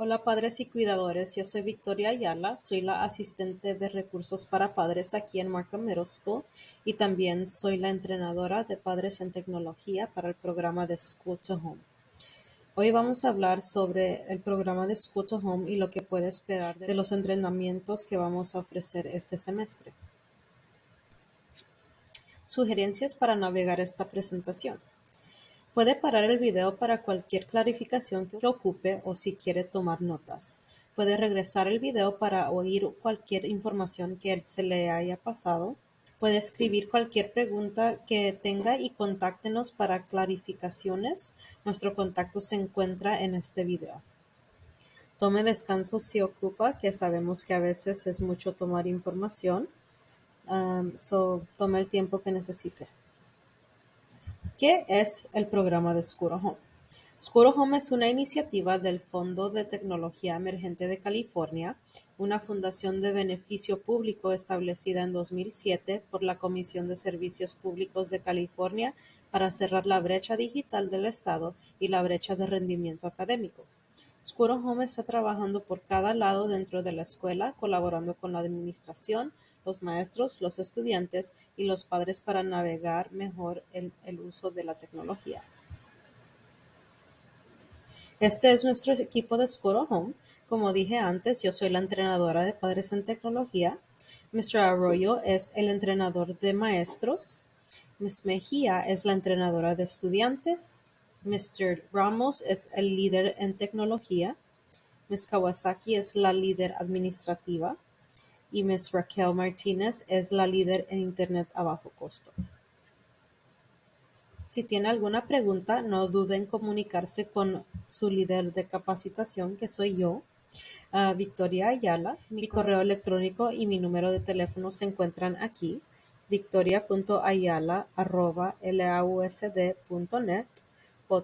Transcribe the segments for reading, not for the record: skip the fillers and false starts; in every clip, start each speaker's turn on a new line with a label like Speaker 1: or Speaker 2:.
Speaker 1: Hola padres y cuidadores, yo soy Victoria Ayala, soy la asistente de recursos para padres aquí en Markham Middle School y también soy la entrenadora de padres en tecnología para el programa de School to Home. Hoy vamos a hablar sobre el programa de School to Home y lo que puede esperar de los entrenamientos que vamos a ofrecer este semestre. Sugerencias para navegar esta presentación. Puede parar el video para cualquier clarificación que ocupe o si quiere tomar notas. Puede regresar el video para oír cualquier información que se le haya pasado. Puede escribir cualquier pregunta que tenga y contáctenos para clarificaciones. Nuestro contacto se encuentra en este video. Tome descanso si ocupa, que sabemos que a veces es mucho tomar información. Tome el tiempo que necesite. ¿Qué es el programa de School to Home? School to Home es una iniciativa del Fondo de Tecnología Emergente de California, una fundación de beneficio público establecida en 2007 por la Comisión de Servicios Públicos de California para cerrar la brecha digital del Estado y la brecha de rendimiento académico. School to Home está trabajando por cada lado dentro de la escuela, colaborando con la administración, los maestros, los estudiantes y los padres para navegar mejor el uso de la tecnología. Este es nuestro equipo de School to Home. Como dije antes, yo soy la entrenadora de padres en tecnología. Mr. Arroyo es el entrenador de maestros. Ms. Mejía es la entrenadora de estudiantes. Mr. Ramos es el líder en tecnología. Ms. Kawasaki es la líder administrativa. Y Ms. Raquel Martínez es la líder en Internet a bajo costo. Si tiene alguna pregunta, no dude en comunicarse con su líder de capacitación, que soy yo, Victoria Ayala. Mi correo electrónico y mi número de teléfono se encuentran aquí, victoria.ayala@lausd.net o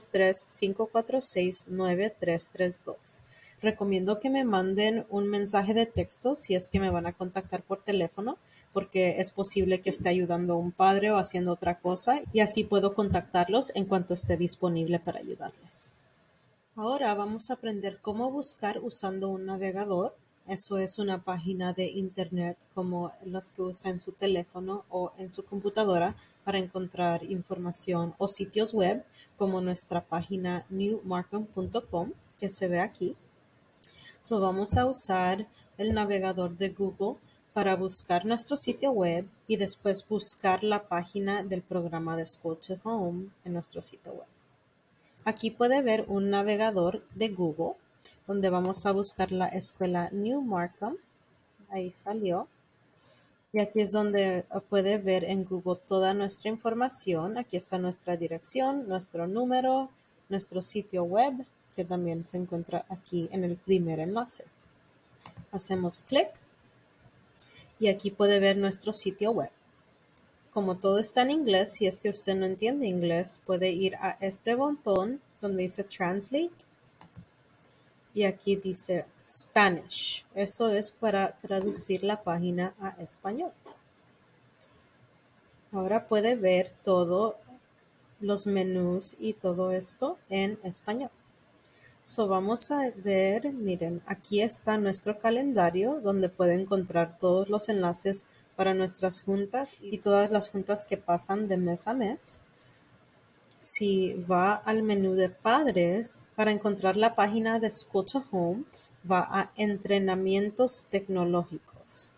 Speaker 1: 323-546-9332. Recomiendo que me manden un mensaje de texto si es que me van a contactar por teléfono, porque es posible que esté ayudando a un padre o haciendo otra cosa y así puedo contactarlos en cuanto esté disponible para ayudarles. Ahora vamos a aprender cómo buscar usando un navegador. Eso es una página de internet como las que usa en su teléfono o en su computadora para encontrar información o sitios web como nuestra página newmarkham.com que se ve aquí. Vamos a usar el navegador de Google para buscar nuestro sitio web y después buscar la página del programa de School to Home en nuestro sitio web. Aquí puede ver un navegador de Google donde vamos a buscar la escuela New Markham. Ahí salió. Y aquí es donde puede ver en Google toda nuestra información. Aquí está nuestra dirección, nuestro número, nuestro sitio web, que también se encuentra aquí en el primer enlace. Hacemos clic y aquí puede ver nuestro sitio web. Como todo está en inglés, si es que usted no entiende inglés, puede ir a este botón donde dice Translate y aquí dice Spanish. Eso es para traducir la página a español. Ahora puede ver todos los menús y todo esto en español. Vamos a ver, miren, aquí está nuestro calendario donde puede encontrar todos los enlaces para nuestras juntas y todas las juntas que pasan de mes a mes. Si va al menú de padres, para encontrar la página de School to Home, va a entrenamientos tecnológicos.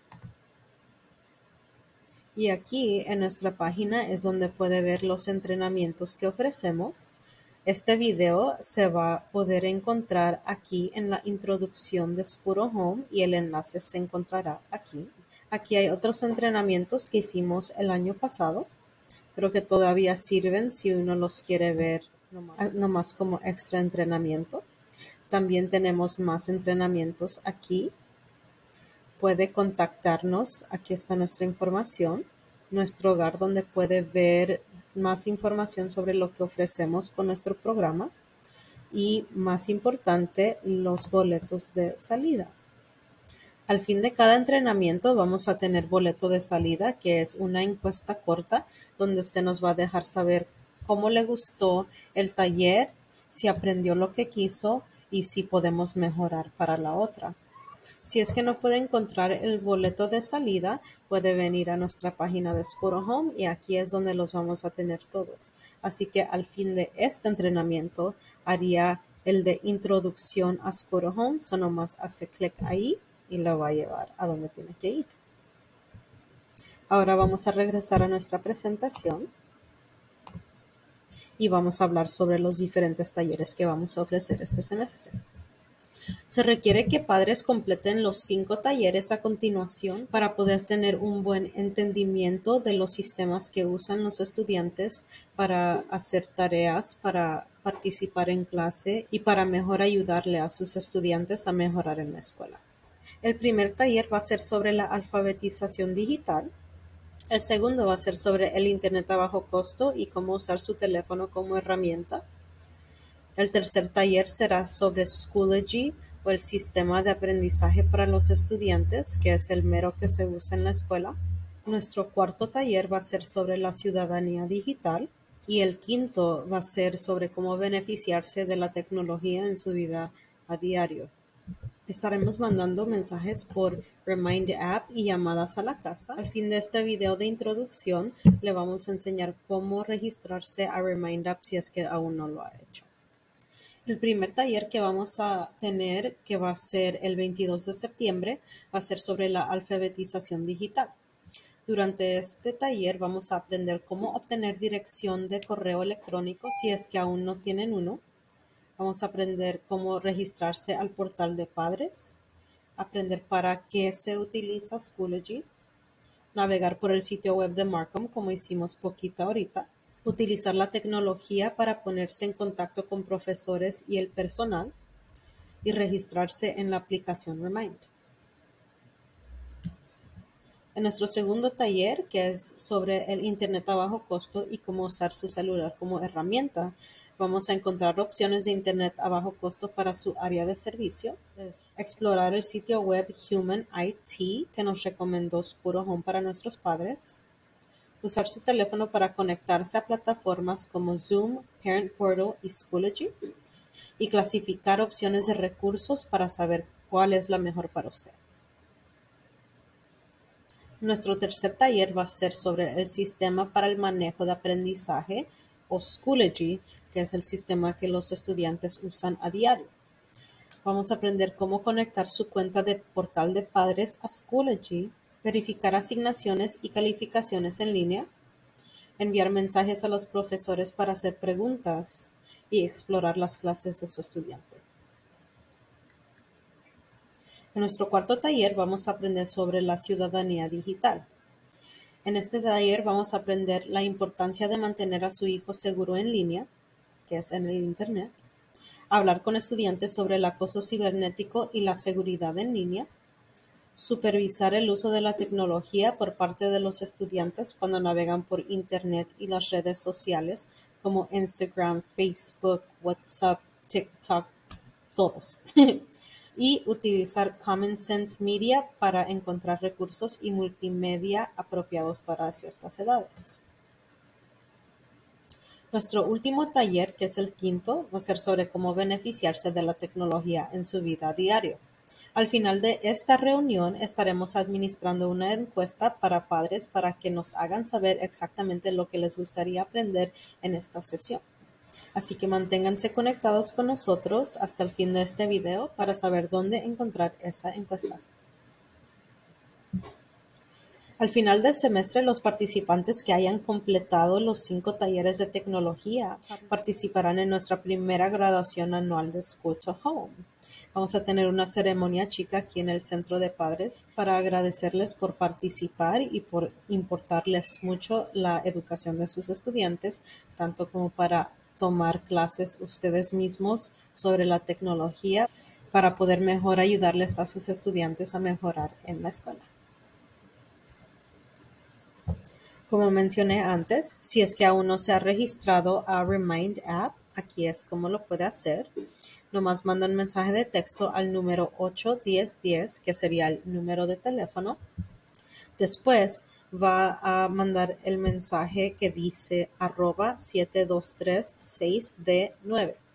Speaker 1: Y aquí en nuestra página es donde puede ver los entrenamientos que ofrecemos. Este video se va a poder encontrar aquí en la introducción de School to Home y el enlace se encontrará aquí. Aquí hay otros entrenamientos que hicimos el año pasado, pero que todavía sirven si uno los quiere ver nomás como extra entrenamiento. También tenemos más entrenamientos aquí. Puede contactarnos, aquí está nuestra información, nuestro hogar donde puede ver más información sobre lo que ofrecemos con nuestro programa y, más importante, los boletos de salida. Al fin de cada entrenamiento vamos a tener boleto de salida, que es una encuesta corta donde usted nos va a dejar saber cómo le gustó el taller, si aprendió lo que quiso y si podemos mejorar para la otra. Si es que no puede encontrar el boleto de salida, puede venir a nuestra página de Scooter Home y aquí es donde los vamos a tener todos. Así que al fin de este entrenamiento haría el de introducción a Scooter Home, solo nomás hace clic ahí y lo va a llevar a donde tiene que ir. Ahora vamos a regresar a nuestra presentación y vamos a hablar sobre los diferentes talleres que vamos a ofrecer este semestre. Se requiere que padres completen los 5 talleres a continuación para poder tener un buen entendimiento de los sistemas que usan los estudiantes para hacer tareas, para participar en clase y para mejor ayudarle a sus estudiantes a mejorar en la escuela. El primer taller va a ser sobre la alfabetización digital. El segundo va a ser sobre el Internet a bajo costo y cómo usar su teléfono como herramienta. El tercer taller será sobre Schoology o el sistema de aprendizaje para los estudiantes, que es el mero que se usa en la escuela. Nuestro cuarto taller va a ser sobre la ciudadanía digital y el quinto va a ser sobre cómo beneficiarse de la tecnología en su vida a diario. Estaremos mandando mensajes por Remind App y llamadas a la casa. Al fin de este video de introducción, le vamos a enseñar cómo registrarse a Remind App si es que aún no lo ha hecho. El primer taller que vamos a tener, que va a ser el 22 de septiembre, va a ser sobre la alfabetización digital. Durante este taller vamos a aprender cómo obtener dirección de correo electrónico si es que aún no tienen uno. Vamos a aprender cómo registrarse al portal de padres, aprender para qué se utiliza Schoology, navegar por el sitio web de Markham como hicimos poquito ahorita, utilizar la tecnología para ponerse en contacto con profesores y el personal y registrarse en la aplicación Remind. En nuestro segundo taller, que es sobre el Internet a bajo costo y cómo usar su celular como herramienta, vamos a encontrar opciones de Internet a bajo costo para su área de servicio, explorar el sitio web Human IT que nos recomendó Scooter Home para nuestros padres, usar su teléfono para conectarse a plataformas como Zoom, Parent Portal y Schoology, y clasificar opciones de recursos para saber cuál es la mejor para usted. Nuestro tercer taller va a ser sobre el sistema para el manejo de aprendizaje o Schoology, que es el sistema que los estudiantes usan a diario. Vamos a aprender cómo conectar su cuenta de portal de padres a Schoology, verificar asignaciones y calificaciones en línea, enviar mensajes a los profesores para hacer preguntas y explorar las clases de su estudiante. En nuestro cuarto taller vamos a aprender sobre la ciudadanía digital. En este taller vamos a aprender la importancia de mantener a su hijo seguro en línea, que es en el Internet, hablar con estudiantes sobre el acoso cibernético y la seguridad en línea, supervisar el uso de la tecnología por parte de los estudiantes cuando navegan por Internet y las redes sociales como Instagram, Facebook, WhatsApp, TikTok, todos. Y utilizar Common Sense Media para encontrar recursos y multimedia apropiados para ciertas edades. Nuestro último taller, que es el quinto, va a ser sobre cómo beneficiarse de la tecnología en su vida a diario. Al final de esta reunión estaremos administrando una encuesta para padres para que nos hagan saber exactamente lo que les gustaría aprender en esta sesión. Así que manténganse conectados con nosotros hasta el fin de este video para saber dónde encontrar esa encuesta. Al final del semestre, los participantes que hayan completado los 5 talleres de tecnología participarán en nuestra primera graduación anual de School to Home. Vamos a tener una ceremonia chica aquí en el Centro de Padres para agradecerles por participar y por importarles mucho la educación de sus estudiantes, tanto como para tomar clases ustedes mismos sobre la tecnología para poder mejor ayudarles a sus estudiantes a mejorar en la escuela. Como mencioné antes, si es que aún no se ha registrado a Remind App, aquí es como lo puede hacer. Nomás manda un mensaje de texto al número 81010, que sería el número de teléfono. Después va a mandar el mensaje que dice @7236D9.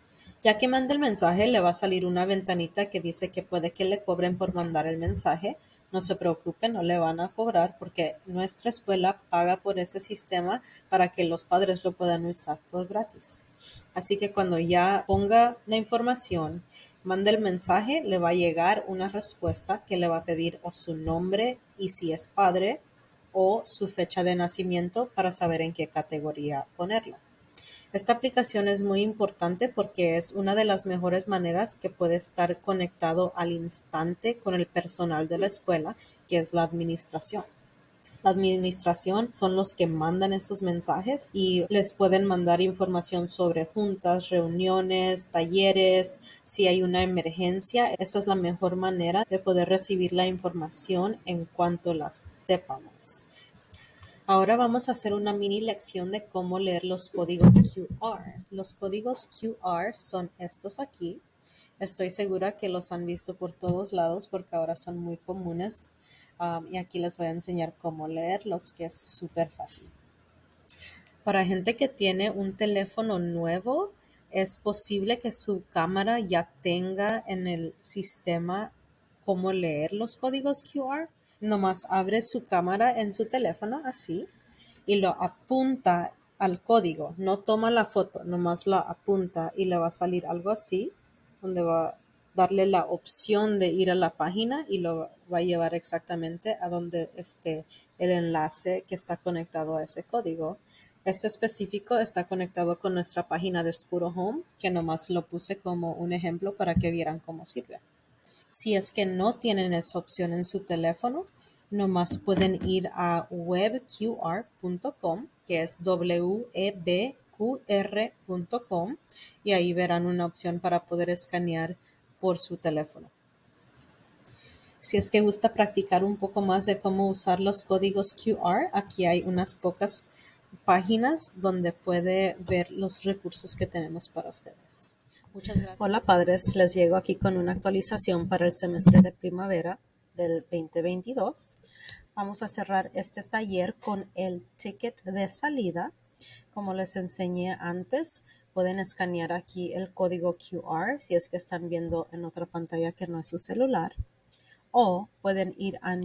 Speaker 1: Ya que mande el mensaje, le va a salir una ventanita que dice que puede que le cobren por mandar el mensaje. No se preocupe, no le van a cobrar porque nuestra escuela paga por ese sistema para que los padres lo puedan usar por gratis. Así que cuando ya ponga la información, mande el mensaje, le va a llegar una respuesta que le va a pedir o su nombre y si es padre o su fecha de nacimiento para saber en qué categoría ponerla. Esta aplicación es muy importante porque es una de las mejores maneras que puede estar conectado al instante con el personal de la escuela, que es la administración. La administración son los que mandan estos mensajes y les pueden mandar información sobre juntas, reuniones, talleres, si hay una emergencia. Esa es la mejor manera de poder recibir la información en cuanto la sepamos. Ahora vamos a hacer una mini lección de cómo leer los códigos QR. Los códigos QR son estos aquí. Estoy segura que los han visto por todos lados porque ahora son muy comunes. Y aquí les voy a enseñar cómo leerlos, que es súper fácil. Para gente que tiene un teléfono nuevo, es posible que su cámara ya tenga en el sistema cómo leer los códigos QR. Nomás abre su cámara en su teléfono así y lo apunta al código. No toma la foto, nomás la apunta y le va a salir algo así, donde va a darle la opción de ir a la página y lo va a llevar exactamente a donde esté el enlace que está conectado a ese código. Este específico está conectado con nuestra página de Scuro Home, que nomás lo puse como un ejemplo para que vieran cómo sirve. Si es que no tienen esa opción en su teléfono, nomás pueden ir a webqr.com, que es webqr.com, y ahí verán una opción para poder escanear por su teléfono. Si es que gusta practicar un poco más de cómo usar los códigos QR, aquí hay unas pocas páginas donde puede ver los recursos que tenemos para ustedes. Muchas gracias. Hola padres, les llego aquí con una actualización para el semestre de primavera del 2022. Vamos a cerrar este taller con el ticket de salida. Como les enseñé antes, pueden escanear aquí el código QR si es que están viendo en otra pantalla que no es su celular. O pueden ir a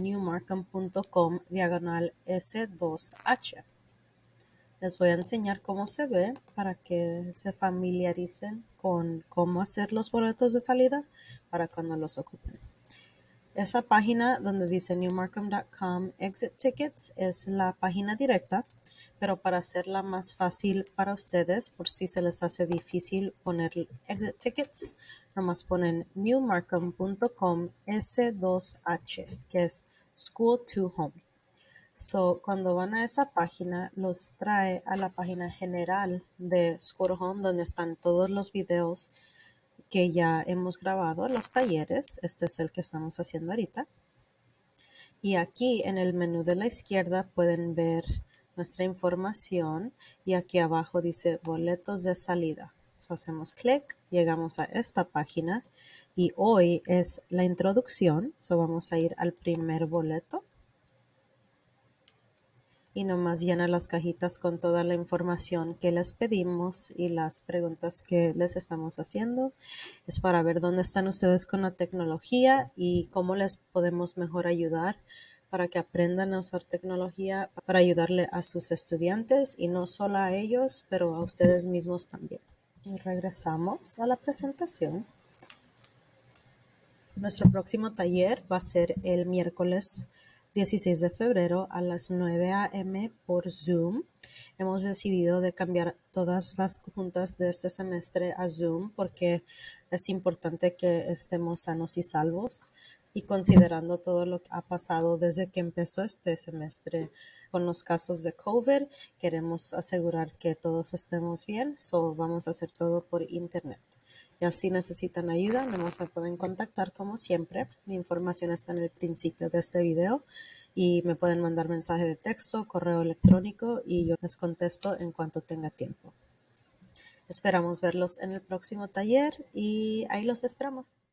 Speaker 1: newmarkham.com/S2H. Les voy a enseñar cómo se ve para que se familiaricen con cómo hacer los boletos de salida para cuando los ocupen. Esa página donde dice newmarkham.com exit tickets es la página directa, pero para hacerla más fácil para ustedes, por si se les hace difícil poner exit tickets, nomás ponen newmarkham.com S2H, que es School to Home. So, cuando van a esa página, los trae a la página general de Scuro Home, donde están todos los videos que ya hemos grabado, los talleres. Este es el que estamos haciendo ahorita. Y aquí en el menú de la izquierda pueden ver nuestra información y aquí abajo dice boletos de salida. So, hacemos clic, llegamos a esta página y hoy es la introducción. So, vamos a ir al primer boleto. Y nomás llena las cajitas con toda la información que les pedimos y las preguntas que les estamos haciendo. Es para ver dónde están ustedes con la tecnología y cómo les podemos mejor ayudar para que aprendan a usar tecnología para ayudarle a sus estudiantes y no solo a ellos, pero a ustedes mismos también. Y regresamos a la presentación. Nuestro próximo taller va a ser el miércoles 16 de febrero a las 9 a.m. por Zoom. Hemos decidido de cambiar todas las juntas de este semestre a Zoom porque es importante que estemos sanos y salvos y considerando todo lo que ha pasado desde que empezó este semestre con los casos de COVID, queremos asegurar que todos estemos bien, so vamos a hacer todo por internet. Y así necesitan ayuda, nomás me pueden contactar como siempre. Mi información está en el principio de este video y me pueden mandar mensaje de texto, correo electrónico y yo les contesto en cuanto tenga tiempo. Esperamos verlos en el próximo taller y ahí los esperamos.